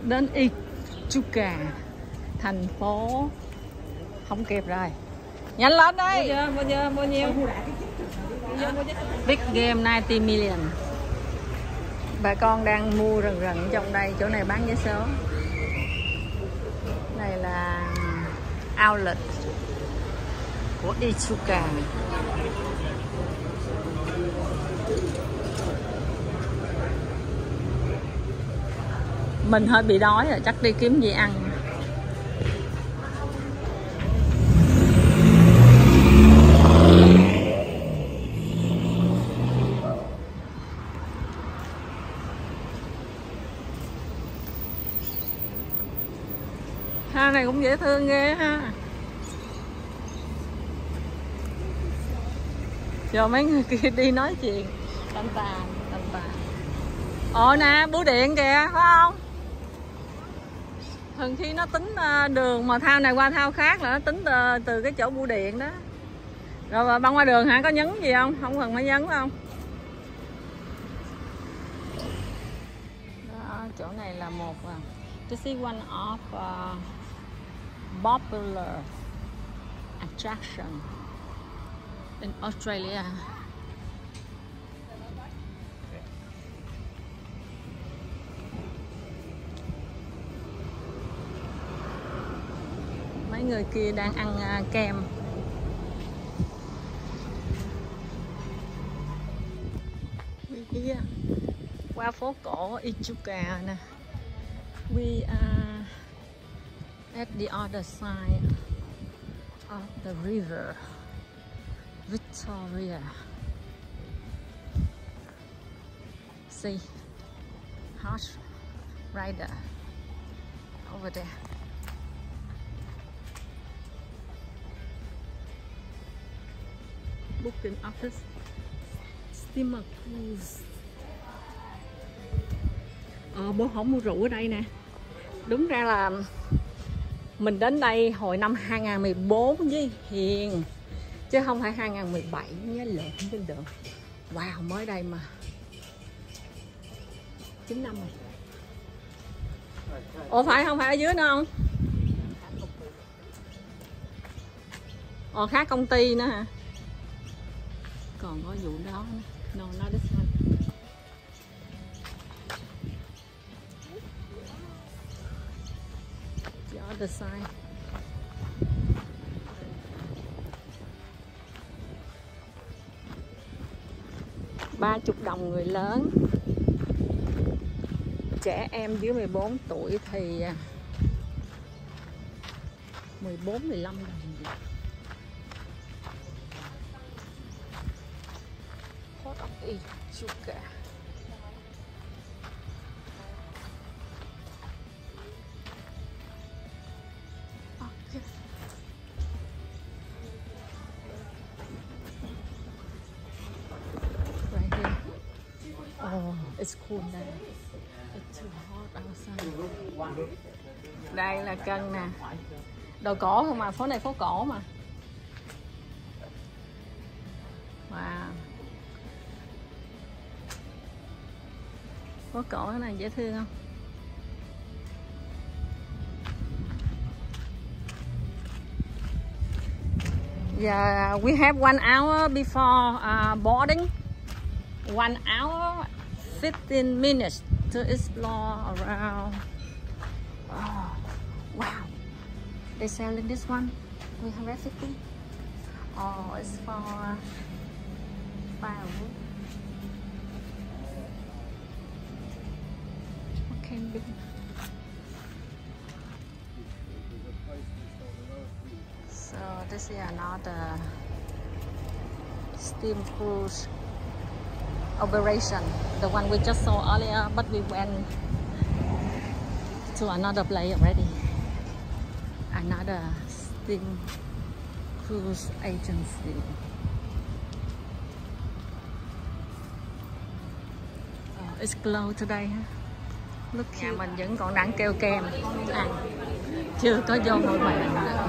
Đến Ichuka, thành phố không kịp rồi. Nhanh lên đây. Bao nhiêu? Big game 90 million. Bà con đang mua rần rần trong đây, chỗ này bán vé số. Này là outlet của Ichuka. Mình hơi bị đói rồi, chắc đi kiếm gì ăn. Ha, này cũng dễ thương ghê ha. Giờ mấy người kia đi nói chuyện tàn tàn. Ồ nè, bưu điện kìa, phải không? Thường khi nó tính đường mà thao này qua thao khác là nó tính từ cái chỗ bưu điện đó. Rồi băng qua đường hả? Có nhấn gì không? Không cần phải nhấn phải không? Đó, chỗ này là một this is one of popular attraction in Australia. Mấy người kia đang ăn kem. Qua phố cổ Ichuka nè. We are at the other side of the river Victoria. See, horse rider over there. Booking office, steamer cruise. Bố không mua rượu ở đây nè. Đúng ra là mình đến đây hồi năm 2014 với Hiền, chứ không phải 2017, nhớ lộn cái đường. Wow, mới đây mà 9 năm rồi. Ủa phải không, phải ở dưới nữa không? Ồ, khác công ty nữa hả? Còn có vụ đó nữa. No, not this one. The other side. $30 người lớn. Trẻ em dưới 14 tuổi thì 14-15 đồng gì. Port of Ichuka. Okay. Right here. Oh, it's cool there. It's too hot outside. Đây là cân nè. Đồ cổ không mà, phố này phố cổ mà. Wow. Phố cổ cái này dễ thương không? Yeah, we have 1 hour before boarding. 1 hour 15 minutes to explore around. Oh, wow. They selling this one. We have recipe. Oh, it's for firewood. Camping. So this is another steam cruise operation, the one we just saw earlier, but we went to another place already. Another steam cruise agency. It's closed today. Nhà mình vẫn còn đang kêu kem chưa có vô ngồi bàn.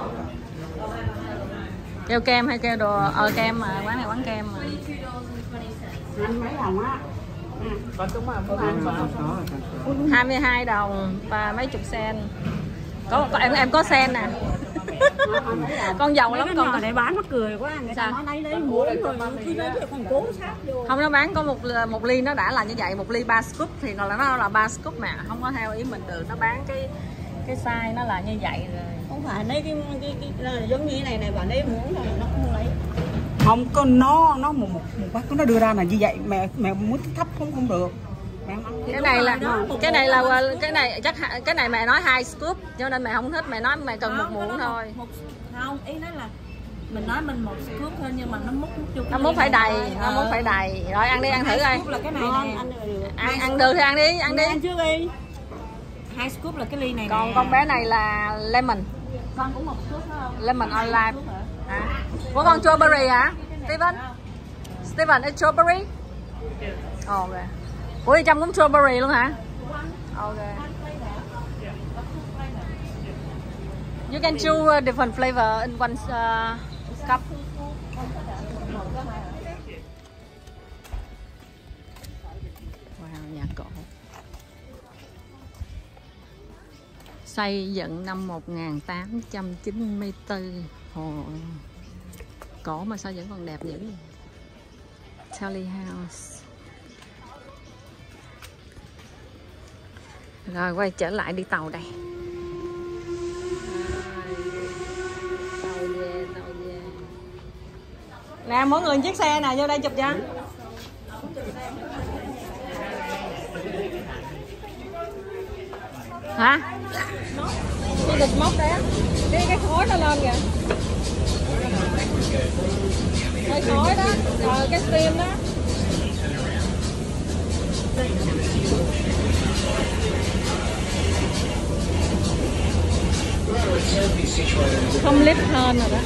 Kêu kem hay kêu đồ kem mà, quán này quán kem mà. Anh mấy đồng á. 22 đồng và mấy chục sen. Có em có sen nè. Con giàu lắm con. Để bán mắc cười quá, người ta nói lấy muốn rồi cứ lấy còn cố sát vô. Không, nó bán có một ly nó đã là như vậy, một ly 3 scoop thì nó là 3 scoop mà không có theo ý mình được, nó bán cái size nó là như vậy rồi. Không phải lấy cái giống như thế này bạn ấy muốn là nó không lấy. Không có nó một bát nó đưa ra là như vậy, mẹ muốn thấp không được. Cái này chắc cái này mẹ nói 2 scoop cho nên mẹ không thích, mẹ nói mẹ cần một muỗng thôi. Không, ý nó là mình nói mình 1 scoop thôi nhưng mà nó múc vô. Nó múc phải đầy, nó múc phải đầy. Rồi ăn đi, ăn thử coi. Là cái này ăn được thì ăn đi, ăn đi. Ăn trước đi. 2 scoop là cái ly này. Còn con bé này là lemon. Con cũng 1 scoop phải không? Lemon on live. Của con strawberry hả? Steven is strawberry? Ok. Ủa trong cũng strawberry luôn hả? Ok. You can choose different flavor in one cup. Wow, nhà cổ. Xây dựng năm 1894. Ồ. Cổ mà sao vẫn còn đẹp dữ vậy? Telly House. Rồi quay trở lại đi tàu đây. Tàu về. Nè mỗi người chiếc xe nè, vô đây chụp cho. Hả? Cái địch móc đấy á. Cái khói nó lên kìa. Cái khói đó, rồi cái steam đó. Không lít hơn rồi đó.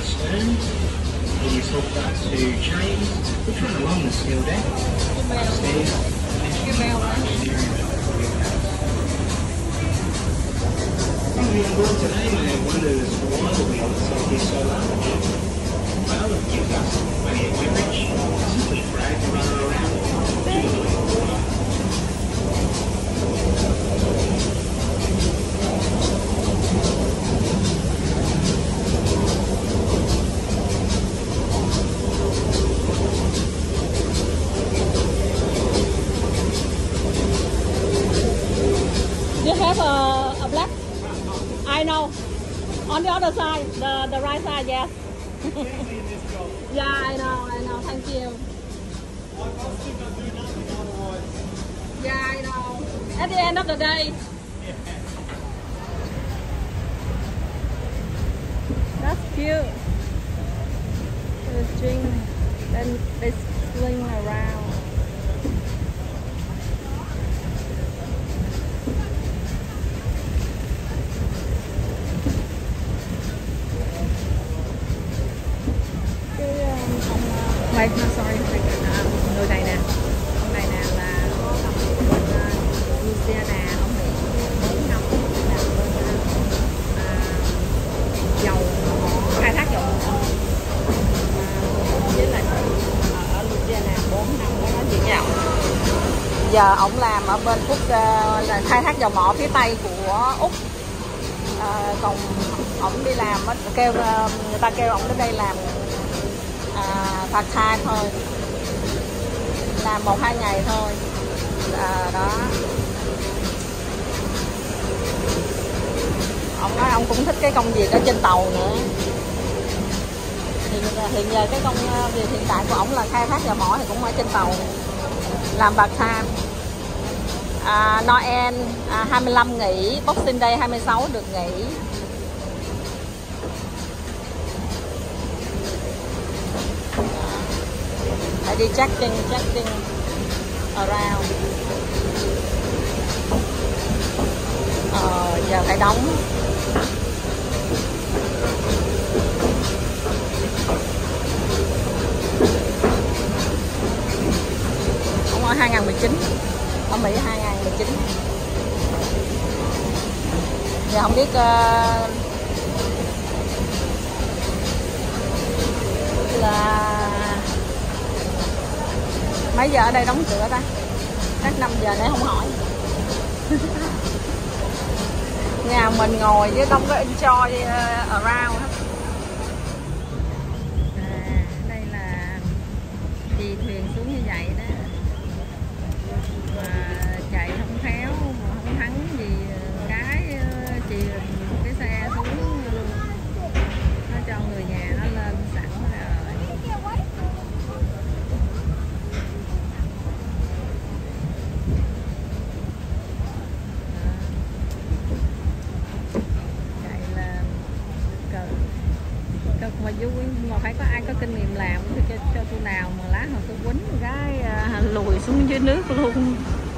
Cái bèo đó. You have a black? I know. On the other side, the right side, yes. Yeah, I know. Thank you. Yeah, I know. At the end of the day. That's cute. The string, then they swing around. Wait, no, sorry, người này nè, ông này nè là Louisiana, ông này 4 năm làm bên dầu mỏ, khai thác dầu mỏ, với lại ở Louisiana 4 năm mới nói chuyện nhau. Giờ ông làm ở bên Phúc là khai thác dầu mỏ phía tây của Úc, còn ông đi làm kêu người ta kêu ông đến đây làm part time thôi, làm 1-2 ngày thôi. Đó, ông nói ông cũng thích cái công việc ở trên tàu nữa. Hiện giờ cái công việc hiện tại của ông là khai thác dầu mỏ thì cũng ở trên tàu làm part time. Noel 25 nghỉ, Boxing Day 26 được nghỉ. Phải đi checking around. Giờ phải đóng. Ông ở 2019, ở Mỹ 2019. Giờ không biết là mấy giờ ở đây đóng cửa ta? Chắc 5 giờ nay không hỏi. Nhà mình ngồi chứ không có enjoy around hết. Đây là đi thuyền xuống như vậy đó. Mà chạy không khéo mà không thắng gì cái chì cái xe xuống nó cho người nhà nó lên sẵn rồi. Cực mà vui mà phải có ai có kinh nghiệm làm cho tôi nào mà lát mà tôi quýnh cái lùi xuống dưới nước luôn.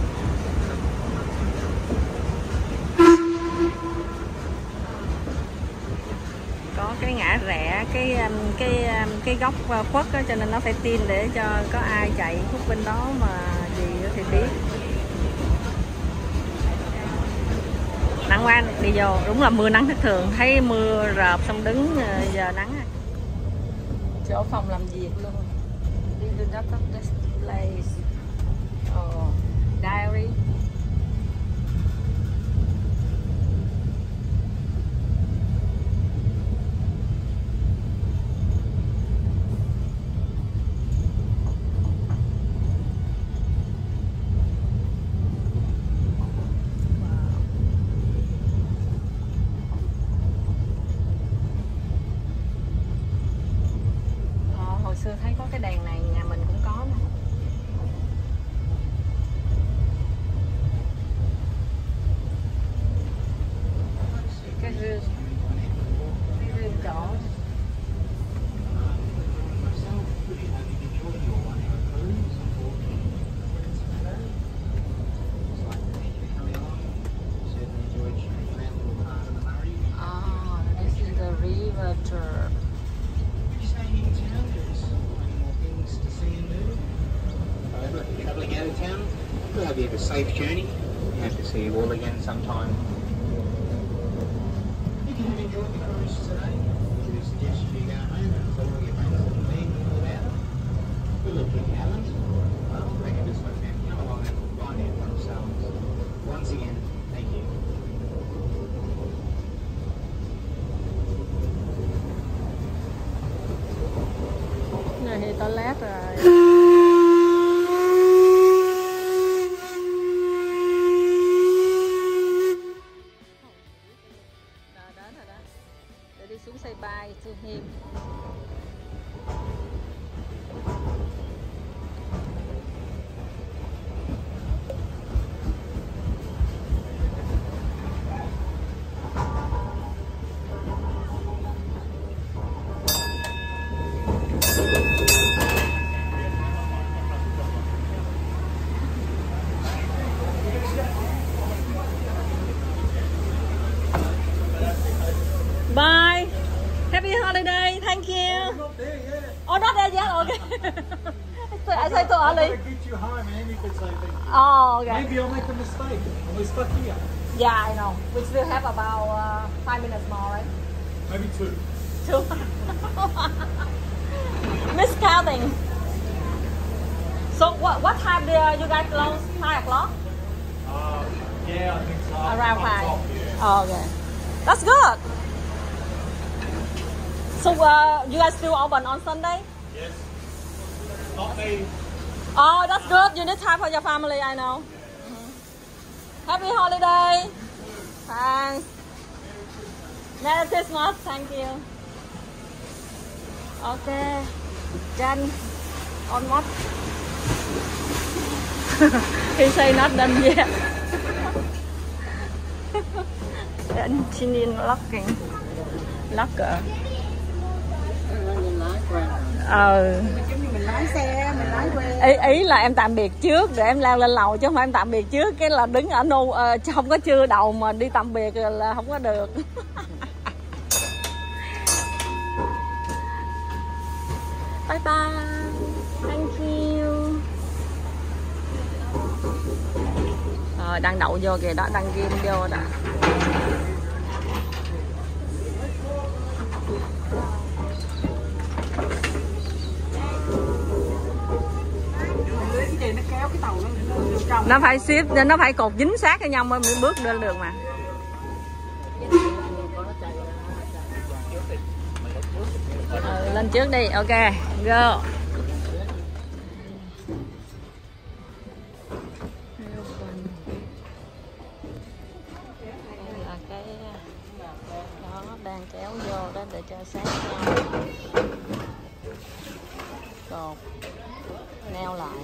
Có cái ngã rẽ cái góc khuất đó, cho nên nó phải tin để cho có ai chạy khúc bên đó mà gì thì biết. Nắng quá đi vô, đúng là mưa nắng thất thường, thấy mưa rợp xong đứng giờ nắng. Chỗ phòng làm việc luôn. Đi the of this place. Diary. Hồi xưa thấy có cái đèn này nhà mình cũng có mà. Cái rương chỗ. This is the river tour. Travelling out of town, we'll have you have a safe journey. We hope to see you all again sometime. If you have enjoyed the cruise today, we would suggest you go home and follow your mates and leave all about. We'll look if you haven't. Well, I reckon just let them come along and find out for themselves. Once again, thank you. Này thì toilet rồi. Để đi xuống say bye to him. Bye. Happy holiday. Thank you. Not there yet. Oh, not there yet. Okay. I say too I'm early. gonna get you home and then you can say thank you. Oh, okay. Maybe I'll make a mistake and we're stuck here. Yeah, I know. We still have about 5 minutes more, right? Maybe 2. Two. Miscounting. So what time do you guys close? 5 o'clock? Yeah, I think so. Around 5. Yeah. Oh, okay. That's good. So you guys still open on Sunday? Yes. Not me. Oh, that's good. You need time for your family, I know. Happy holiday. Thanks. Merry Christmas. Thank you. Okay. Jen, on what? He say not done yet. Then she need locking. Locker. Mình lái xe, mình lái quen. Ý là em tạm biệt trước để em leo lên lầu chứ không phải em tạm biệt trước cái là đứng ở không có chưa đầu mà đi tạm biệt là không có được. Bye bye. Thank you. Đang đậu vô kìa đó, đang ghim vô đó. Cái nó kéo cái tàu nó trong. Nó phải ship, nó phải cột dính sát với nhau mới bước lên được mà. Lên trước đi, ok, go. Đây là cái đó đang kéo vô đó để cho sát nhau. Cột neo lại.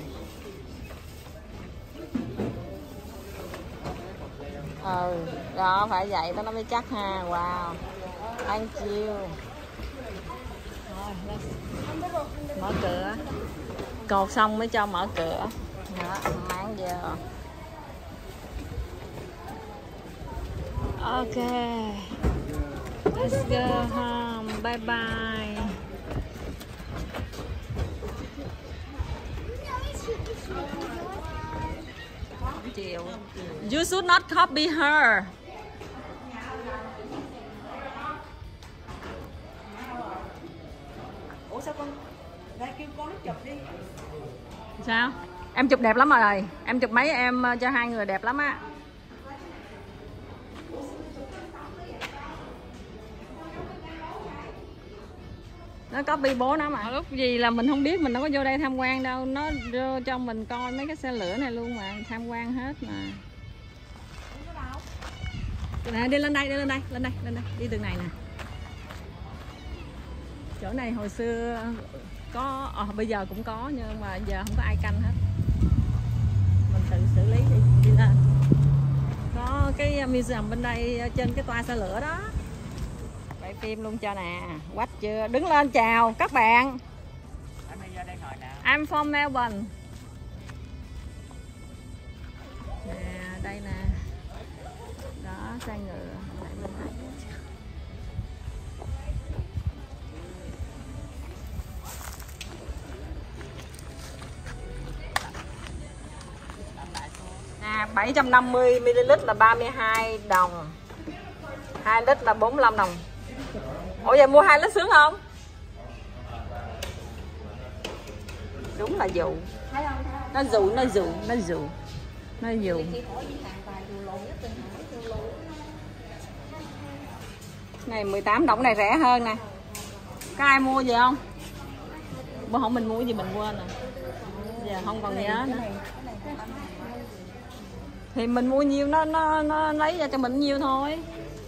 Đó phải vậy đó nó mới chắc ha. Wow, thank you. Rồi, mở cửa, cột xong mới cho mở cửa. Đó, máng vô. Ok, let's go home, bye bye. Chiều. You should not copy her. Ủa sao con ra kêu con chụp đi. Sao? Em chụp đẹp lắm rồi. Em chụp mấy em cho hai người đẹp lắm á. Nó copy bố nó mà. Lúc gì là mình không biết, mình đâu có vô đây tham quan đâu. Nó đưa cho mình coi mấy cái xe lửa này luôn mà. Tham quan hết mà. Nè, đi lên đây, đi lên đây, lên đây, lên đây. Đi từ này nè. Chỗ này hồi xưa có, bây giờ cũng có nhưng mà giờ không có ai canh hết. Mình tự xử lý đi lên. Có cái museum bên đây trên cái toa xe lửa đó. Quay phim luôn cho nè. Quách chưa? Đứng lên chào các bạn. I'm from Melbourne. Nè, đây nè. Đó, xe ngựa. Nè, 750ml là 32 đồng. 2 lít là 45 đồng. Ủa vậy mua 2 lít sướng không? Đúng là dụ. Nó dụ, nó dụ, nó dụ. Nó dụ. Này 18 đồng, này rẻ hơn nè. Có ai mua gì không? Bữa hổm mình mua gì mình quên rồi. Giờ không còn nhớ nữa. Thì mình mua nhiêu nó lấy ra cho mình nhiêu thôi.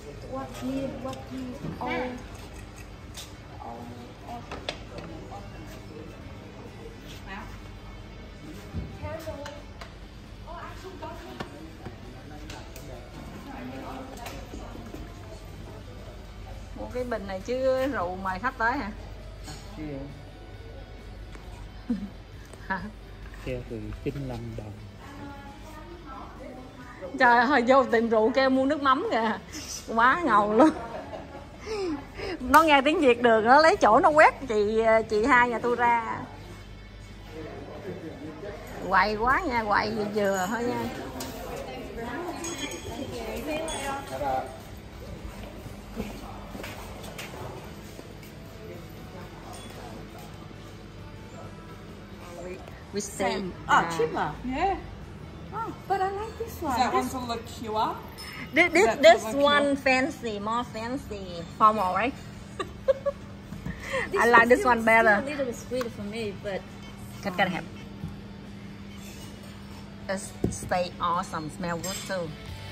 Mua cái bình này chứ rượu mời khách tới hả? Hả? Keo từ 95 đồng. Trời ơi, vô tiệm rượu kêu mua nước mắm kìa. Quá ngầu luôn. Nó nghe tiếng Việt được, nó lấy chỗ nó quét chị hai nhà tôi ra. Quậy quá nha, quậy vừa thôi nha. We stay. Cheaper. Yeah. Oh, but I like this one. That one's a little cute. This one fancy, more fancy, formal, right? I like this one better. A little bit sweet for me, but Can have. It stay awesome, smell good too.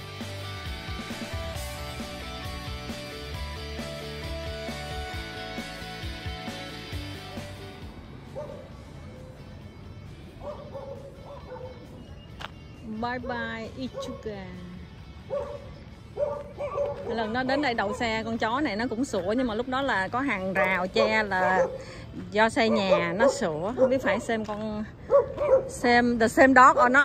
Bye bye Ichuka. Lần đó đến đây đậu xe, con chó này nó cũng sủa, nhưng mà lúc đó là có hàng rào che, là do xây nhà nó sủa. Không biết phải xem con xem the same dog or not.